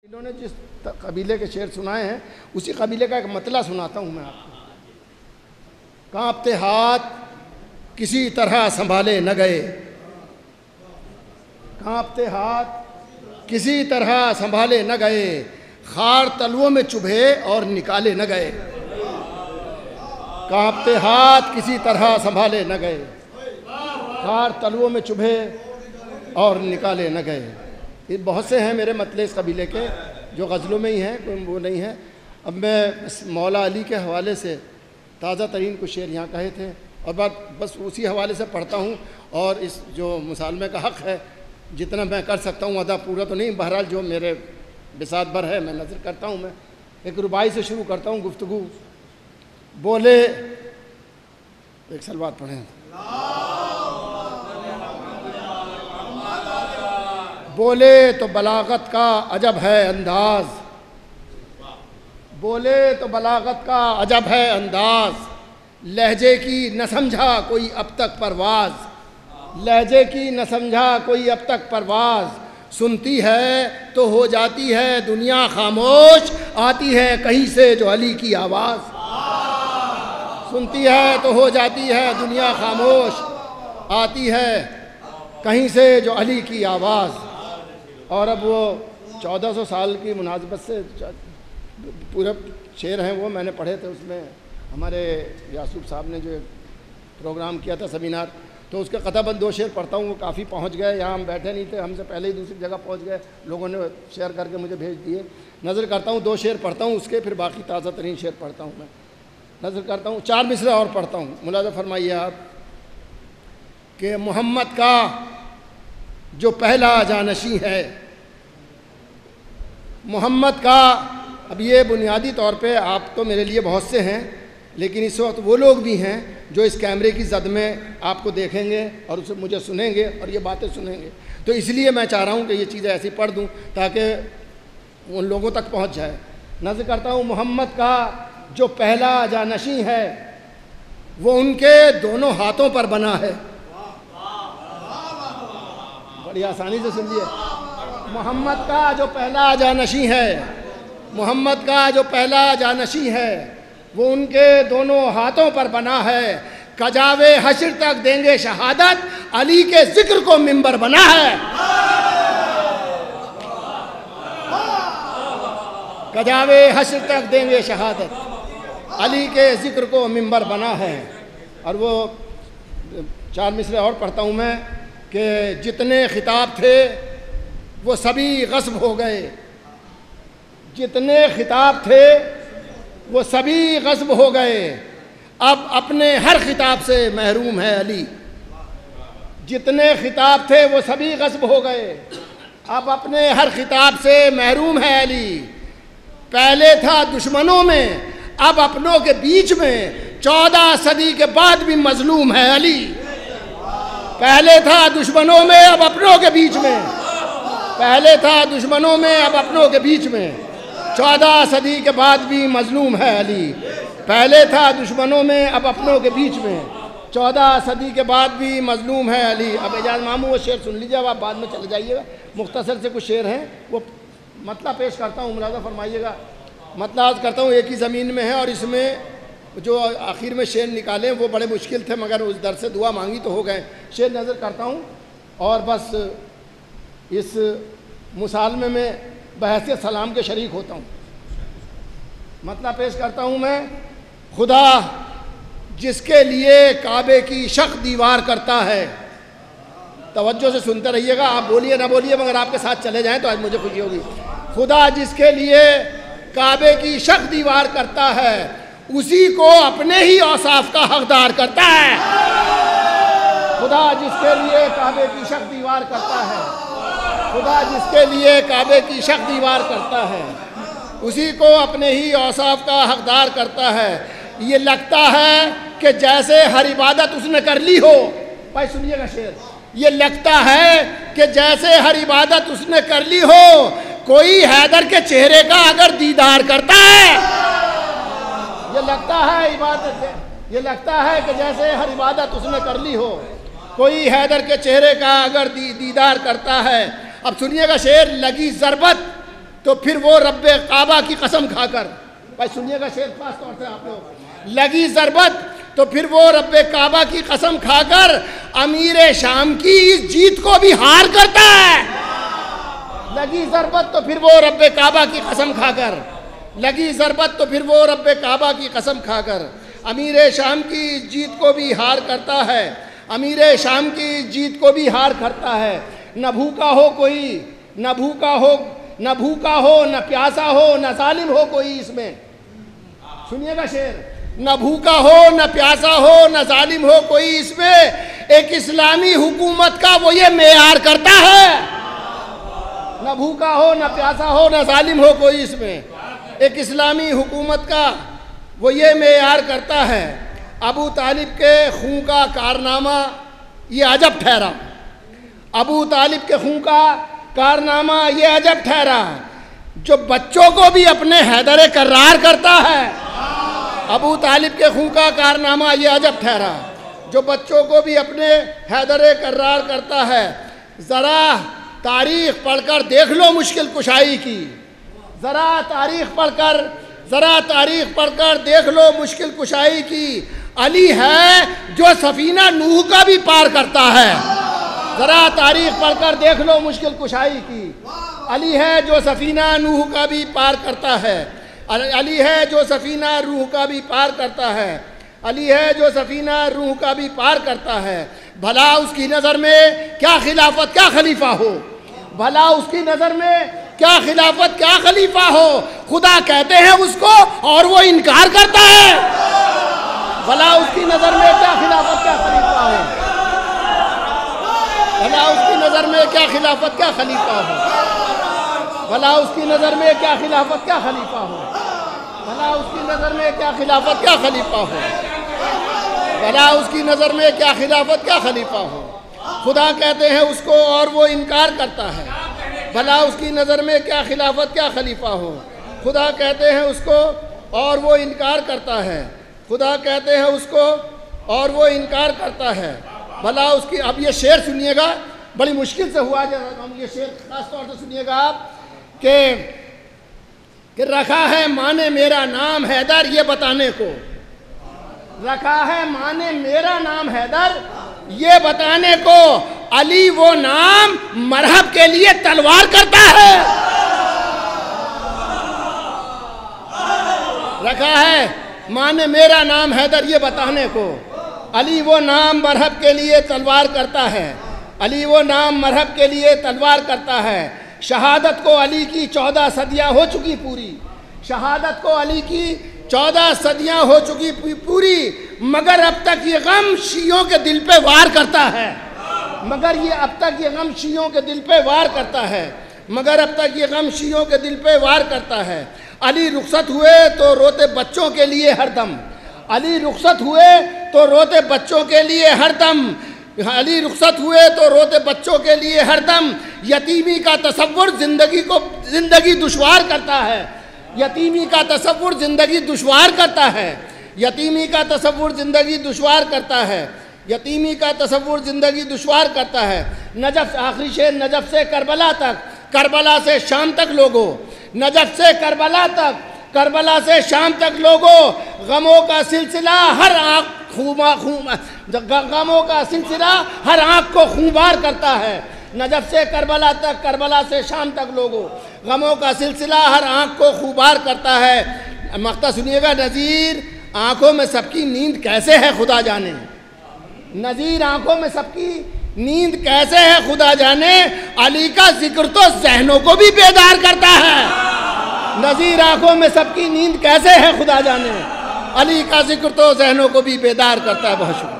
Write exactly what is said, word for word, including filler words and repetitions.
انہوں نے جس قبیلے کے شعر سنائے ہیں اسی قبیلے کا ایک مطلع سناتا ہوں میں آپ کو۔ کانپتے ہاتھ کسی طرح سنبھالے نہ گئے، کانپتے ہاتھ کسی طرح سنبھالے نہ گئے، خار تلووں میں چبھے اور نکالے نہ گئے، کانپتے ہاتھ کسی طرح سنبھالے نہ گئے، خار تلووں میں چبھے اور نکالے نہ گئے۔ یہ بہت سے ہیں میرے مطلع اس قبیلے کے جو غزلوں میں ہی ہیں، کوئی وہ نہیں ہے۔ اب میں مولا علی کے حوالے سے تازہ ترین کچھ شعر یہاں کہے تھے اور بات بس اسی حوالے سے پڑھتا ہوں، اور اس جو مسالمے کا حق ہے جتنا میں کر سکتا ہوں، ادا پورا تو نہیں، بہرحال جو میرے بساط بھر ہے میں نظر کرتا ہوں۔ میں ایک ربائی سے شروع کرتا ہوں گفتگو۔ بولے ایک سلوات پڑھیں۔ بولے تو بلاغت کا عجب ہے انداز، بولے تو بلاغت کا عجب ہے انداز، لہجے کی نہ سمجھا کوئی اب تک پرواز، لہجے کی نہ سمجھا کوئی اب تک پرواز، سنتی ہے تو ہو جاتی ہے دنیا خاموش، آتی ہے کہیں سے جو علی کی آواز، سنتی ہے تو ہو جاتی ہے دنیا خاموش، آتی ہے کہیں سے جو علی کی آواز۔ اور اب وہ چودہ سو سال کی مناسبت سے پورے شعر ہیں وہ میں نے پڑھے تھے، اس میں ہمارے یاسوب صاحب نے جو پروگرام کیا تھا سیمینار، تو اس کے قطع بند دو شعر پڑھتا ہوں۔ وہ کافی پہنچ گئے، یہاں ہم بیٹھے نہیں تھے، ہم سے پہلے ہی دوسری جگہ پہنچ گئے، لوگوں نے شیئر کر کے مجھے بھیج دیے۔ نظر کرتا ہوں، دو شعر پڑھتا ہوں اس کے، پھر باقی تازہ ترین شعر پڑھتا ہوں۔ میں نظر کرتا ہوں، چار مصرع اور پڑھتا ہوں، ملاحظہ فرمائیے آپ کہ محمد کا جو پہلا جانشین ہے، محمد کا، اب یہ بنیادی طور پہ آپ تو میرے لیے بہت سے ہیں، لیکن اس وقت وہ لوگ بھی ہیں جو اس کیمرے کی زد میں آپ کو دیکھیں گے اور اسے مجھے سنیں گے اور یہ باتیں سنیں گے، تو اس لیے میں چاہ رہا ہوں کہ یہ چیزیں ایسی پڑھ دوں تاکہ ان لوگوں تک پہنچ جائے۔ نظر کرتا ہوں، محمد کا جو پہلا جانشین ہے وہ ان کے دونوں ہاتھوں پر بنا ہے، بڑی آسانی سے سن لیے۔ محمد کا جو پہلا جانشین ہے، محمد کا جو پہلا جانشین ہے وہ ان کے دونوں ہاتھوں پر بنا ہے، کجاوے حشر تک دیں گے شہادت، علی کے ذکر کو منبر بنا ہے، کجاوے حشر تک دیں گے شہادت، علی کے ذکر کو منبر بنا ہے۔ اور وہ چار مصرع اور پڑھتا ہوں میں کہ جتنے خطاب تھے وہ سبھی غصب ہو گئے، جتنے خطاب تھے وہ سبھی غصب ہو گئے، اب اپنے ہر خطاب سے محروم ہے علی، جتنے خطاب تھے وہ سبھی غصب ہو گئے، اب اپنے ہر خطاب سے محروم ہے علی، پہلے تھا دشمنوں میں اب اپنوں کے بیچ میں، چودہ صدی کے بعد بھی مظلوم ہے علی، پہلے تھا دشمنوں میں اب اپنوں کے بیچ میں، پہلے تھا دشمنوں میں اب اپنوں کے بیچ میں، چودہ صدی کے بعد بھی مظلوم ہے علی، پہلے تھا دشمنوں میں اب اپنوں کے بیچ میں، چودہ صدی کے بعد بھی مظلوم ہے علی۔ اب اعجاز ماموں وہ شعر سن لیجیے، اب آپ بعد میں چلے جائیے گا، مختصر سے کچھ شعر ہیں وہ مطلع پیش کرتا ہوں، ملاحظہ فرمائیے گا۔ مطلع عرض کرتا ہوں ایک ہی زمین میں ہے، اور اس میں جو آخر میں شعر نکالے وہ بڑے مشکل تھے، مگر اس در سے دعا مانگی تو ہو گئے۔ شعر نظر کرتا ہوں اور بس اس مسالمے میں بحیثیت سلام کے شریک ہوتا ہوں۔ مطلب پیش کرتا ہوں میں، خدا جس کے لیے کعبے کی شق دیوار کرتا ہے، توجہ سے سنتے رہیے گا، آپ بولیے نہ بولیے مگر آپ کے ساتھ چلے جائیں تو آج مجھے خوشی ہوگی۔ خدا جس کے لیے کعبے کی شق دیوار کرتا ہے، اسی کو اپنے ہی اوصاف کا حقدار کرتا ہے، خدا جس کے لیے کعبے کی شق دیوار کرتا ہے، خدا جس کے لیے کعبے کی شق دیوار کرتا ہے، اسی کو اپنے ہی اوصاف کا حقدار کرتا ہے۔ یہ لگتا ہے کہ جیسے ہر عبادت اس نے کر لی ہو، بھائی سنیے گا شعر، یہ لگتا ہے کہ جیسے ہر عبادت اس نے کر لی ہو، کوئی حیدر کے چہرے کا اگر دیدار کرتا ہے، یہ لگتا ہے عبادت، یہ لگتا ہے کہ جیسے ہر عبادت اس نے کر لی ہو، کوئی حیدر کے چہرے کا اگر دیدار کرتا ہے۔ اب سنیے گا شعر، لگی ضربت تو پھر وہ رب کعبہ کی قسم کھا کر، بھائی سنیے گا شعر خاص طور سے آپ لوگ، لگی ضربت تو پھر وہ رب کعبہ کی قسم کھا کر امیر شام کی اس جیت کو بھی ہار کرتا ہے۔ لگی ضربت تو پھر وہ رب کعبہ کی قسم کھا کر لگی ضربت تو پھر وہ رب کعبہ کی قسم کھا کر امیر شام کی اس جیت کو بھی ہار کرتا ہے۔ امیر شام کی اس جیت کو بھی ہار کرتا ہے۔ نہ بھوکا ہو کوئی نہ بھوکا ہو نہ بھوکا ہو نہ پیاسا ہو نہ ظالم ہو کوئی اس میں، سنیے گا شعر، نہ بھوکا ہو نہ پیاسا ہو نہ ظالم ہو کوئی اس میں، ایک اسلامی حکومت کا وہ یہ معیار کرتا ہے۔ نہ بھوکا ہو نہ پیاسا ہو نہ ظالم ہو کوئی اس میں، ایک اسلامی حکومت کا وہ یہ معیار کرتا ہے۔ ابو طالب کے خون کا کارنامہ یہ عجب ٹھہرا، ابو طالب کے خون کا کارنامہ یہ عجب ٹھہرا، جو بچوں کو بھی اپنے حیدر کرار کرتا ہے۔ ابو طالب کے خون کا کارنامہ یہ عجب ٹھہرا، جو بچوں کو بھی اپنے حیدر کرار کرتا ہے۔ ذرا تاریخ پڑھ کر دیکھ لو مشکل کشائی کی، ذرا تاریخ پڑھ کر ذرا تاریخ پڑھ کر دیکھ لو مشکل کشائی کی، علی ہے جو سفینہ نوح کا بھی پار کرتا ہے۔ ذرا تاریخ پڑھ کر دیکھ لو مشکل کشائی کی، علی ہے جو سفینہ نوح کا بھی پار کرتا ہے۔ علی ہے جو سفینہ روح کا بھی پار کرتا ہے، علی ہے جو سفینہ روح کا بھی پار کرتا ہے۔ بھلا اس کی نظر میں کیا خلافت کیا خلیفہ ہو، بھلا اس کی نظر میں کیا خلافت کیا خلیفہ ہو، خدا کہتے ہیں اس کو اور وہ انکار کرتا ہے۔ بھلا اس کی نظر میں کیا خلافت کیا خلیفہ ہو، بھلا اس کی نظر میں کیا خلافت کیا خلیفہ ہو، بھلا اس کی نظر میں کیا خلافت کیا خلیفہ ہو، بھلا اس کی نظر میں کیا خلافت کیا خلیفہ ہو، بھلا اس کی نظر میں کیا خلافت کیا خلیفہ ہو، خدا کہتے ہیں اس کو اور وہ انکار کرتا ہے۔ بھلا اس کی نظر میں کیا خلافت کیا خلیفہ ہو، خدا کہتے ہیں اس کو اور وہ انکار کرتا ہے، خدا کہتے ہیں اس کو اور وہ انکار کرتا ہے۔ بھلا اس کی، اب یہ شعر سنیے گا، بڑی مشکل سے ہوا، ہم یہ شعر خاص طور سے سنیے گا آپ، کہ کہ رکھا ہے ماں نے میرا نام حیدر یہ بتانے کو، رکھا ہے ماں نے میرا نام حیدر یہ بتانے کو، علی وہ نام مرحب کے لیے تلوار کرتا ہے۔ رکھا ہے ماں نے میرا نام حیدر یہ بتانے کو، علی وہ نام مرحب کے لیے تلوار کرتا ہے، علی وہ نام مرحب کے لیے تلوار کرتا ہے۔ شہادت کو علی کی چودہ صدیاں ہو چکی پوری، شہادت کو علی کی چودہ صدیاں ہو چکی پوری، مگر اب تک یہ غم شیعوں کے دل پہ وار کرتا ہے، مگر یہ اب تک یہ غم شیعوں کے دل پہ وار کرتا ہے، مگر اب تک یہ غم شیعوں کے دل پہ وار کرتا ہے۔ علی رخصت ہوئے تو روتے بچوں کے لیے ہر دم، علی رخصت ہوئے تو روتے بچوں کے لیے ہر دم، علی رخصت ہوئے تو روتے بچوں کے لیے ہر دم، یتیمی کا تصور زندگی کو زندگی دشوار کرتا ہے، یتیمی کا تصور زندگی دشوار کرتا ہے، یتیمی کا تصور زندگی دشوار کرتا ہے، یتیمی کا تصور زندگی دشوار کرتا ہے۔ نجف آخری شعر، نجف سے کربلا تک، کربلا سے شام تک لوگوں، نجف سے کربلا تک، کربلا سے شام تک لوگوں، غموں کا سلسلہ ہر آنکھ خوما خوما غموں کا سلسلہ ہر آنکھ کو خونبار کرتا ہے۔ نجف سے کربلا تک، کربلا سے شام تک لوگوں، غموں کا سلسلہ ہر آنکھ کو خوبار کرتا ہے۔ مقطع سنیے گا، نذیر آنکھوں میں سب کی نیند کیسے ہے خدا جانے، نذیر آنکھوں میں سب کی نیند کیسے ہے خدا جانے، علی کا ذکر تو ذہنوں کو بھی بیدار کرتا ہے۔ نذیر آنکھوں میں سب کی نیند کیسے ہے خدا جانے، علی کا ذکر تو ذہنوں کو بھی بیدار کرتا ہے۔ بہت شکریہ۔